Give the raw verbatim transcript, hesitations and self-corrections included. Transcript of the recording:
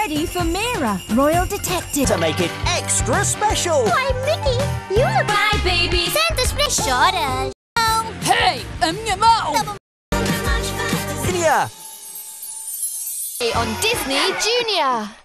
ready for Mira, Royal Detective. To make it extra special. Why, Mickey, you look... Bye, baby. Santa Special. Shorter. Hey, um, your mouth. Ilia. On Disney Junior.